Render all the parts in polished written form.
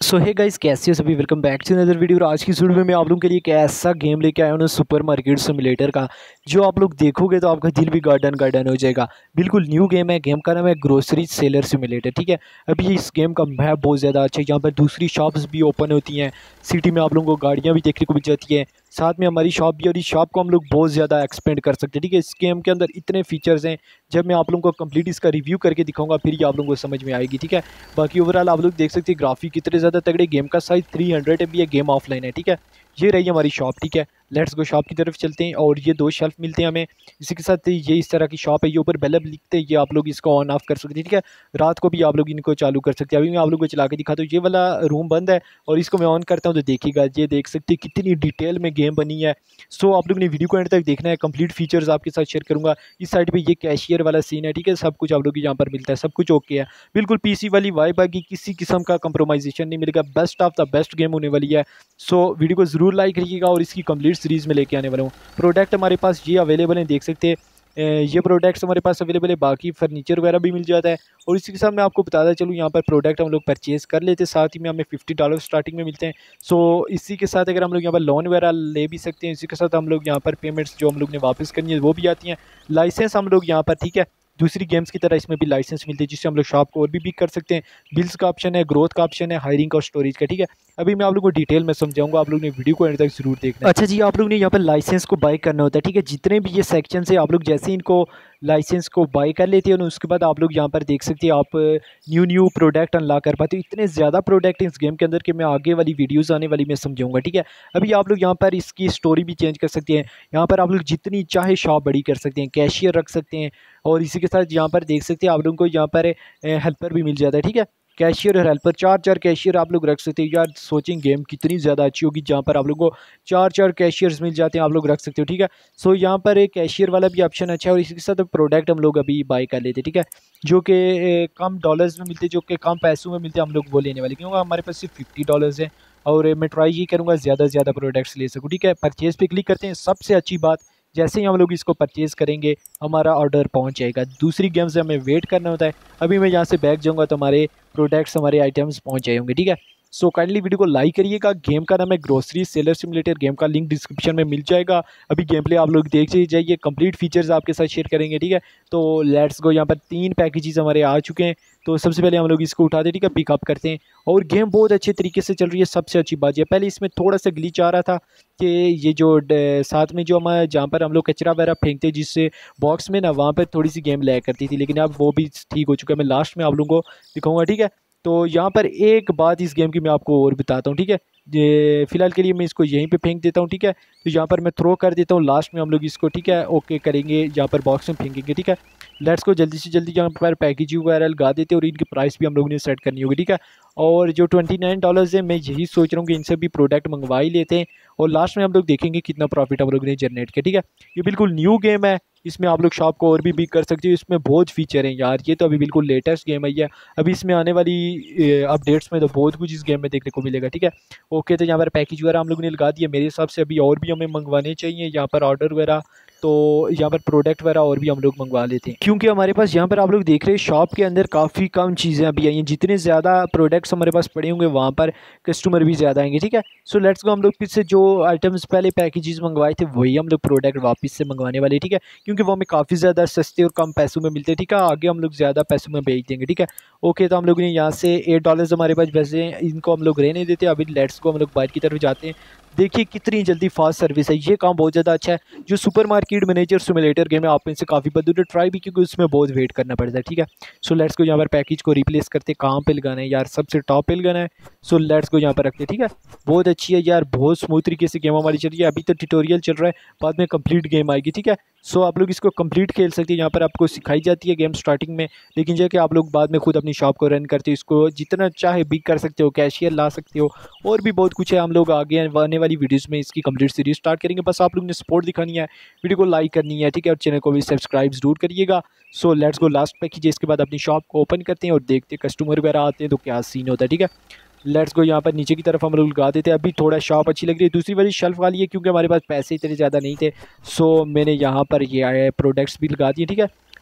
सो hey guys, कैसे हो सभी। Welcome back to another video. और आज की वीडियो में मैं आप लोगों के लिए एक ऐसा गेम लेके आया हूँ सुपर मार्केट सिमुलेटर का, जो आप लोग देखोगे तो आपका दिल भी गार्डन गार्डन हो जाएगा। बिल्कुल न्यू गेम है। गेम का नाम है ग्रोसरी सेलर सिमुलेटर। ठीक है, अभी इस गेम का मैप बहुत ज़्यादा अच्छा है। यहाँ पर दूसरी शॉप्स भी ओपन होती हैं। सिटी में आप लोगों को गाड़ियाँ भी देखने को मिल जाती हैं, साथ में हमारी शॉप भी। और इस शॉप को हम लोग बहुत ज़्यादा एक्सपेंड कर सकते हैं। ठीक है, इस गेम के अंदर इतने फीचर्स हैं, जब मैं आप लोगों को कंप्लीट इसका रिव्यू करके दिखाऊंगा फिर ये आप लोगों को समझ में आएगी। ठीक है, बाकी ओवरऑल आप लोग देख सकते हैं ग्राफिक कितने ज़्यादा तगड़े। गेम का साइज 300 MB है। गेम ऑफलाइन है। ठीक है, ये रही हमारी शॉप। ठीक है, लेट्स गो शॉप की तरफ चलते हैं। और ये 2 शेल्फ मिलते हैं हमें। इसी के साथ ये इस तरह की शॉप है। ये ऊपर बेल लिखते हैं, ये आप लोग इसको ऑन ऑफ कर सकते हैं। ठीक है, रात को भी आप लोग इनको चालू कर सकते हैं। अभी मैं आप लोग को चला के दिखाता हूँ। ये वाला रूम बंद है और इसको मैं ऑन करता हूँ तो देखिएगा, ये देख सकते हैं कितनी डिटेल में गेम बनी है। सो आप लोग ने वीडियो को एंड तक देखना है। कंप्लीट फीचर्स आपके साथ शेयर करूँगा। इस साइड पर ये कैशियर वाला सीन है। ठीक है, सब कुछ आप लोग यहाँ पर मिलता है, सब कुछ ओके है। बिल्कुल पीसी वाली वाइब आएगी, किसी किस्म का कंप्रोमाइजेशन नहीं मिलेगा। Best of the best game होने वाली है। सो वीडियो को ज़रूर लाइक करिएगा और इसकी कंप्लीट सीरीज़ में लेके आने वाला हूँ। प्रोडक्ट हमारे पास ये अवेलेबल हैं, देख सकते हैं। ये प्रोडक्ट्स हमारे पास अवेलेबल है। बाकी फर्नीचर वगैरह भी मिल जाता है। और इसी के साथ मैं आपको बताता चलूँ, यहाँ पर प्रोडक्ट हम लोग परचेज़ कर लेते हैं, साथ ही में हमें $50 स्टार्टिंग में मिलते हैं। सो इसी के साथ अगर हम लोग यहाँ पर लोन वगैरह ले भी सकते हैं। इसी के साथ हम लोग यहाँ पर पेमेंट्स जो हम लोग ने वापस करनी है वो भी आती हैं। लाइसेंस हम लोग यहाँ पर, ठीक है, दूसरी गेम्स की तरह इसमें भी लाइसेंस मिलते हैं, जिससे हम लोग शॉप को और भी कर सकते हैं। बिल्स का ऑप्शन है, ग्रोथ का ऑप्शन है, हायरिंग और स्टोरेज का। ठीक है, अभी मैं आप लोगों को डिटेल में समझाऊंगा, आप लोग ने वीडियो को एंड तक जरूर देखना है। अच्छा जी, आप लोग ने यहाँ पर लाइसेंस को बाय करना होता है। ठीक है, जितने भी ये सेक्शन है आप लोग जैसे इनको लाइसेंस को बाय कर लेते हैं, उसके बाद आप लोग यहाँ पर देख सकते हैं आप न्यू प्रोडक्ट अनलॉक कर पाते हो। इतने ज़्यादा प्रोडक्ट इस गेम के अंदर कि मैं आगे वाली वीडियोज़ आने वाली मैं समझाऊंगा। ठीक है, अभी आप लोग यहाँ पर इसकी स्टोरी भी चेंज कर सकते हैं। यहाँ पर आप लोग जितनी चाहे शॉप बड़ी कर सकते हैं, कैशियर रख सकते हैं। और इसी के साथ यहाँ पर देख सकते हैं आप लोगों को यहाँ पर हेल्पर भी मिल जाता है। ठीक है, कैशियर और हेल्पर, 4 कैशियर आप लोग रख सकते हैं। यार सोचिंग गेम कितनी ज़्यादा अच्छी होगी जहाँ पर आप लोगों को 4 कैशियर्स मिल जाते हैं, आप लोग रख सकते हो। ठीक है, सो यहाँ पर एक कैशियर वाला भी ऑप्शन अच्छा है। और इसी के साथ प्रोडक्ट हम लोग अभी बाय कर लेते हैं। ठीक है, जो कि कम डॉलर्स में मिलते हैं, जो कि कम पैसों में मिलते हैं, हम लोग वो लेने वाले, क्योंकि हमारे पास सिर्फ $50 है। और मैं ट्राई ये करूँगा ज़्यादा से ज़्यादा प्रोडक्ट्स ले सकूँ। ठीक है, परचेज़ पे क्लिक करते हैं। सबसे अच्छी बात, जैसे ही हम लोग इसको परचेज़ करेंगे हमारा ऑर्डर पहुंच जाएगा। दूसरी गेम से हमें वेट करना होता है। अभी मैं यहाँ से बैक जाऊँगा तो हमारे प्रोडक्ट्स, हमारे आइटम्स पहुंच जाए होंगे। ठीक है, सो काइंडली वीडियो को लाइक करिएगा। गेम का नाम है ग्रोसरी सेलर सिमुलेटर। गेम का लिंक डिस्क्रिप्शन में मिल जाएगा। अभी गेम प्ले आप लोग देख जाइए, कंप्लीट फीचर्स आपके साथ शेयर करेंगे। ठीक है, तो लेट्स गो। यहाँ पर 3 पैकेजेस हमारे आ चुके हैं। तो सबसे पहले हम लोग इसको उठाते हैं। ठीक है, पिकअप करते हैं। और गेम बहुत अच्छे तरीके से चल रही है, सबसे अच्छी बात है। पहले इसमें थोड़ा सा ग्लिच आ रहा था कि ये जो साथ में जो हमारे जहाँ पर हम लोग कचरा वगैरह फेंकते, जिससे बॉक्स में ना, वहाँ पर थोड़ी सी गेम लैग करती थी, लेकिन अब वो भी ठीक हो चुका है। मैं लास्ट में आप लोगों को दिखाऊंगा। ठीक है, तो यहाँ पर एक बात इस गेम की मैं आपको और बताता हूँ। ठीक है, ये फिलहाल के लिए मैं इसको यहीं पे फेंक देता हूँ। ठीक है, तो यहाँ पर मैं थ्रो कर देता हूँ। लास्ट में हम लोग इसको, ठीक है, ओके करेंगे, यहाँ पर बॉक्स में फेंकेंगे। ठीक है, लेट्स को जल्दी से जल्दी यहाँ पर पैकेजिंग वगैरह लगा देते हैं। और इनकी प्राइस भी हम लोगों ने सेट करनी होगी। ठीक है, और जो $29 है, मैं यही सोच रहा हूँ कि इनसे भी प्रोडक्ट मंगवा ही लेते हैं। और लास्ट में हम लोग देखेंगे कितना प्रॉफिट हम लोग ने जनरेट किया। ठीक है, ये बिल्कुल न्यू गेम है। इसमें आप लोग शॉप को और भी कर सकते हो। इसमें बहुत फीचर हैं यार, ये तो अभी बिल्कुल लेटेस्ट गेम है ये। अभी इसमें आने वाली अपडेट्स में तो बहुत कुछ इस गेम में देखने को मिलेगा। ठीक है, ओके, तो यहाँ पर पैकेज वगैरह हम लोग ने लगा दिया। मेरे हिसाब से अभी और भी हमें मंगवाने चाहिए यहाँ पर ऑर्डर वगैरह। तो यहाँ पर प्रोडक्ट वगैरह और भी हम लोग मंगवा लेते हैं, क्योंकि हमारे पास यहाँ पर आप लोग देख रहे हैं शॉप के अंदर काफ़ी कम चीज़ें अभी आई हैं। जितने ज़्यादा प्रोडक्ट्स हमारे पास पड़े होंगे वहाँ पर कस्टमर भी ज़्यादा आएंगे। ठीक है, सो लेट्स गो। हम लोग फिर से जो आइटम्स पहले पैकेजेस मंगवाए थे वही हम लोग प्रोडक्ट वापस से मंगवाने वाले। ठीक है, क्योंकि वो हमें काफ़ी ज़्यादा सस्ते और कम पैसों में मिलते हैं। ठीक है, आगे हम लोग ज़्यादा पैसों में बेच देंगे। ठीक है, ओके, तो हम लोग ने यहाँ से $8 हमारे पास वैसे हैं, इनको हम लोग रहने देते हैं। अभी लेट्स गो, हम लोग बाहर की तरफ जाते हैं। देखिए कितनी जल्दी फास्ट सर्विस है, ये काम बहुत ज़्यादा अच्छा है। जो supermarket manager simulator game है, आप में से काफ़ी बंदों ने ट्राई भी, क्योंकि उसमें बहुत वेट करना पड़ता है। ठीक है, सो लेट्स को यहाँ पर पैकेज को रिप्लेस करते, कहाँ पे लगाना है यार, सबसे टॉप पे लगाना है। सो लेट्स को यहाँ पर रखते। ठीक है, बहुत अच्छी है यार, बहुत स्मूथ तरीके से गेम हमारी चल रही है। अभी तो ट्यूटोरियल चल रहा है, बाद में कंप्लीट गेम आएगी। ठीक है, सो आप लोग इसको कंप्लीट खेल सकते हैं। यहाँ पर आपको सिखाई जाती है गेम स्टार्टिंग में, लेकिन जो कि आप लोग बाद में खुद अपनी शॉप को रन करते हो, इसको जितना चाहे बिग कर सकते हो, कैशियर ला सकते हो, और भी बहुत कुछ है। हम लोग आगे आने वाली वीडियोस में इसकी कंप्लीट सीरीज स्टार्ट करेंगे। बस आप लोग ने सपोर्ट दिखानी है, वीडियो को लाइक करनी है। ठीक है, और चैनल को भी सब्सक्राइब जरूर करिएगा। So let's go, last package इसके बाद अपनी शॉप को ओपन करते हैं और देखते हैं कस्टमर वगैरह आते हैं तो क्या सीन होता है। ठीक है, लेट्स गो, यहाँ पर नीचे की तरफ हम लोग लगा देते हैं। अभी थोड़ा शॉप अच्छी लग रही है, दूसरी वाली शेल्फ वाली है, क्योंकि हमारे पास पैसे इतने ज़्यादा नहीं थे। सो मैंने यहाँ पर ये आए प्रोडक्ट्स भी लगा दिए। ठीक है,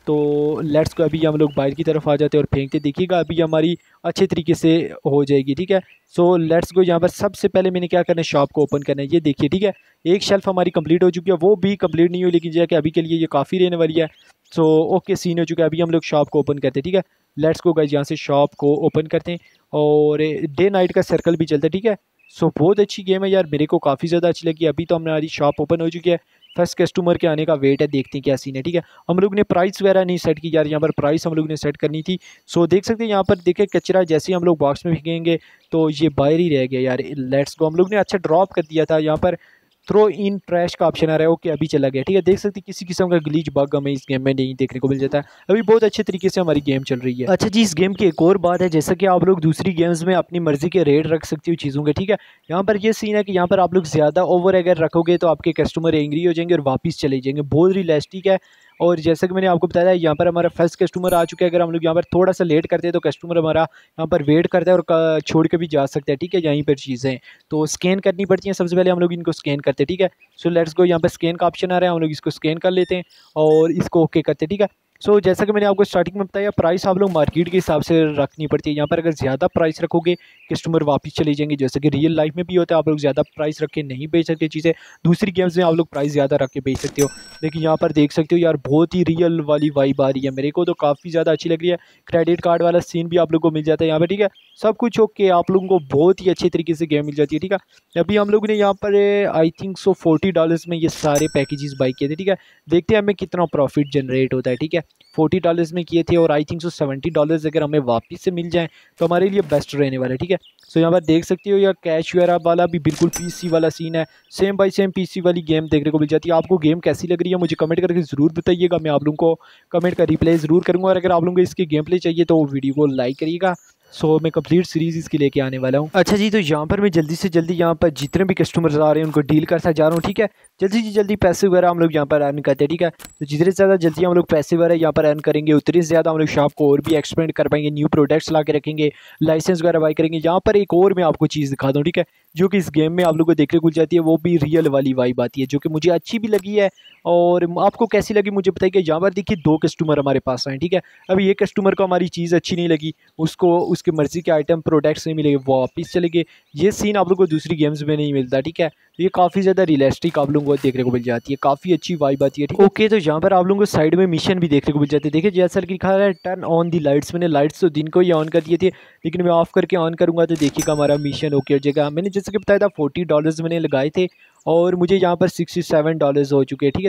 तो लेट्स को अभी हम लोग बाहर की तरफ आ जाते हैं और फेंकते, देखिएगा अभी हमारी अच्छे तरीके से हो जाएगी। ठीक है, सो लेट्स गो। यहाँ पर सबसे पहले मैंने क्या करना है, शॉप को ओपन करना है। ये देखिए, ठीक है, एक शेल्फ हमारी कंप्लीट हो चुकी है, वो भी कंप्लीट नहीं हुई लेकिन जाके अभी के लिए ये काफ़ी रहने वाली है। सो ओके, सीन हो चुका है। अभी हम लोग शॉप को ओपन करते हैं। ठीक है, लेट्स गो गाइस, यहाँ से शॉप को ओपन करते हैं और डे नाइट का सर्कल भी चलता है। ठीक है, सो बहुत अच्छी गेम है यार, मेरे को काफ़ी ज़्यादा अच्छी लगी। अभी तो हमारी शॉप ओपन हो चुकी है, फर्स्ट कस्टमर के आने का वेट है, देखते हैं क्या सीन है। ठीक है, हम लोग ने प्राइस वगैरह नहीं सेट की यार, यहाँ पर प्राइस हम लोग ने सेट करनी थी। सो देख सकते हैं यहाँ पर, देखिए कचरा जैसे ही हम लोग बॉक्स में फेंकेंगे तो ये बाहर ही रह गया यार। लेट्स गो, हम लोग ने अच्छा ड्रॉप कर दिया था, यहाँ पर थ्रो इन ट्रैश का ऑप्शन आ रहा है। ओके, अभी चला गया। ठीक है, देख सकते हैं किसी किस्म का ग्लिच बग हमें इस गेम में नहीं देखने को मिल जाता है। अभी बहुत अच्छे तरीके से हमारी गेम चल रही है। अच्छा जी, इस गेम की एक और बात है, जैसा कि आप लोग दूसरी गेम्स में अपनी मर्जी के रेट रख सकते हो चीज़ों के। ठीक है, यहाँ पर ये सीन है कि यहाँ पर आप लोग ज़्यादा ओवर अगर रखोगे तो आपके कस्टमर एंग्री हो जाएंगे और वापस चले जाएंगे, बहुत रियलिस्टिक है। और जैसा कि मैंने आपको बताया, यहाँ पर हमारा फर्स्ट कस्टमर आ चुका है। अगर हम लोग यहाँ पर थोड़ा सा लेट करते हैं तो कस्टमर हमारा यहाँ पर वेट करता है और छोड़ के भी जा सकता है। ठीक है, यहीं पर चीज़ें तो स्कैन करनी पड़ती हैं, सबसे पहले हम लोग इनको स्कैन करते हैं। ठीक है, सो लेट्स गो, यहाँ पर स्कैन का ऑप्शन आ रहा है, हम लोग इसको स्कैन कर लेते हैं और इसको ओके करते हैं। ठीक है, सो जैसा कि मैंने आपको स्टार्टिंग में बताया, प्राइस आप लोग मार्केट के हिसाब से रखनी पड़ती है। यहाँ पर अगर ज़्यादा प्राइस रखोगे कस्टमर वापस चले जाएंगे, जैसे कि रियल लाइफ में भी होता है। आप लोग ज़्यादा प्राइस रख के नहीं बेच सकते चीज़ें, दूसरी गेम्स में आप लोग प्राइस ज़्यादा रख के बेच सकते हो। लेकिन यहाँ पर देख सकते हो यार, बहुत ही रियल वाली वाइब आ रही है, मेरे को तो काफ़ी ज़्यादा अच्छी लग रही है। क्रेडिट कार्ड वाला सीन भी आप लोग को मिल जाता है यहाँ पर। ठीक है, सब कुछ ओके, आप लोगों को बहुत ही अच्छे तरीके से गेम मिल जाती है। ठीक है, अभी हम लोग ने यहाँ पर आई थिंक सो $40 में ये सारे पैकेजेस बाई किए थे। ठीक है, देखते हैं हमें कितना प्रॉफिट जनरेट होता है। ठीक है, $40 में किए थे और आई थिंक सो $70 अगर हमें वापस से मिल जाए तो हमारे लिए बेस्ट रहने वाला है। ठीक है, सो यहाँ पर देख सकते हो यार, कैश वगैरह वाला भी बिल्कुल पीसी वाला सीन है, सेम बाई सेम पीसी वाली गेम देखने को मिल जाती है। आपको गेम कैसी लग रही है मुझे कमेंट करके ज़रूर बताइएगा, मैं आप लोगों को कमेंट का रिप्लाई ज़रूर करूँगा। और अगर आप लोगों को इसकी गेम प्ले चाहिए तो वीडियो को लाइक करिएगा। सो मैं कंप्लीट सीरीज़ इसकी लेके आने वाला हूँ। अच्छा जी, तो यहाँ पर मैं जल्दी से जल्दी यहाँ पर जितने भी कस्टमर्स आ रहे हैं उनको डील करता जा रहा हूँ। ठीक है, जल्दी से जल्दी पैसे वगैरह हम लोग यहाँ पर अर्न करते हैं। ठीक है, तो जितने ज़्यादा जल्दी हम लोग पैसे वगैरह यहाँ पर अर्न करेंगे उतने ज़्यादा हम लोग शॉप को और भी एक्सपेंड कर पाएंगे, न्यू प्रोडक्ट्स ला के रखेंगे, लाइसेंस वगैरह बाई करेंगे। यहाँ पर एक और मैं आपको चीज़ दिखा दूँ, ठीक है, जो कि इस गेम में आप लोग को देखने को मिल जाती है, वो भी रियल वाली वाइब आती है, जो कि मुझे अच्छी भी लगी है। और आपको कैसी लगी मुझे बताइए। यहाँ पर देखिए 2 कस्टमर हमारे पास आए। ठीक है, अभी एक कस्टमर को हमारी चीज़ अच्छी नहीं लगी, उसको उसकी मर्ज़ी के आइटम प्रोडक्ट्स नहीं मिलेंगे, वो वापस चले गए। ये सीन आप लोग को दूसरी गेम्स में नहीं मिलता। ठीक है, तो ये काफ़ी ज़्यादा रियलिस्टिक आप लोगों को देखने को मिल जाती है, काफ़ी अच्छी वाइब आती है। ठीक है, ओके, तो यहाँ पर आप लोगों को साइड में मिशन भी देखने को मिल जाती है। देखिए जैसा कि लिखा है टर्न ऑन दी लाइट्स, मैंने लाइट्स तो दिन को ही ऑन कर दिए थे, लेकिन मैं ऑफ करके ऑन करूँगा तो देखिएगा हमारा मिशन ओके हो जाएगा। मैंने जैसे कि बताया था $40 मैंने लगाए थे और मुझे यहाँ पर $67 हो चुके हैं। ठीक है,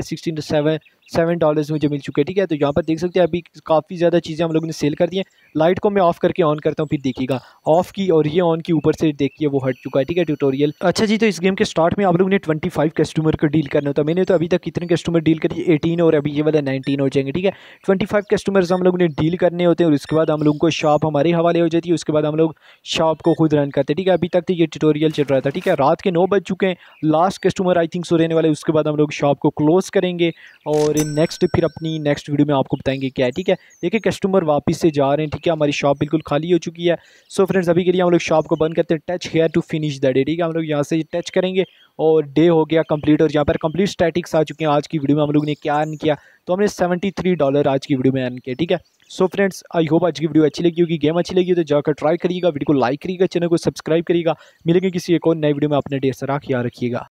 $67 मुझे मिल चुके हैं। ठीक है, तो यहाँ पर देख सकते हैं अभी काफ़ी ज़्यादा चीज़ें हम लोगों ने सेल कर दी हैं। लाइट को मैं ऑफ करके ऑन करता हूँ, फिर देखिएगा ऑफ की और ये ऑन की, ऊपर से देखिए वो हट चुका है। ठीक है, ट्यूटोरियल। अच्छा जी, तो इस गेम के स्टार्ट में आप लोगों ने 25 कस्टमर को डील करना होता है। मैंने तो अभी तक कितने कस्टमर डील करिए, 18 और अभी ये वाला 19 हो जाएंगे। ठीक है, 25 कस्टमर्स हम लोगों ने डील करने होते हैं और उसके बाद हम लोगों को शॉप हमारे हवाले हो जाती है, उसके बाद हम लोग शॉप को खुद रन करते हैं। ठीक है, अभी तक तो ये ट्यूटोरियल चल रहा था। ठीक है, रात के 9 बज चुके हैं, लास्ट कस्टमर आई थिंक सो रहने वाले, उसके बाद हम लोग शॉप को क्लोज करेंगे और नेक्स्ट फिर अपनी नेक्स्ट वीडियो में आपको बताएंगे क्या है। ठीक है, देखिए कस्टमर वापस से जा रहे हैं। ठीक है, हमारी शॉप बिल्कुल खाली हो चुकी है। सो फ्रेंड्स, अभी के लिए हम लोग शॉप को बंद करते हैं। Touch here to finish the day. ठीक है, हम लोग यहाँ से टच करेंगे और डे हो गया कंप्लीट और यहाँ पर कंप्लीट स्टैटिक्स आ चुके हैं। आज की वीडियो में हम लोग ने क्या अर्न किया, तो हमने $73 आज की वीडियो में अर्न किया। ठीक है, सो फ्रेंड्स, आई होप आज की वीडियो अच्छी लगी होगी, गेम अच्छी लगी हो तो जाकर ट्राई करिएगा, वीडियो को लाइक करिएगा, चैनल को सब्सक्राइब करिएगा। मिलेंगे किसी एक और नई वीडियो में, अपने ढेर सारा ख्याल रखिएगा।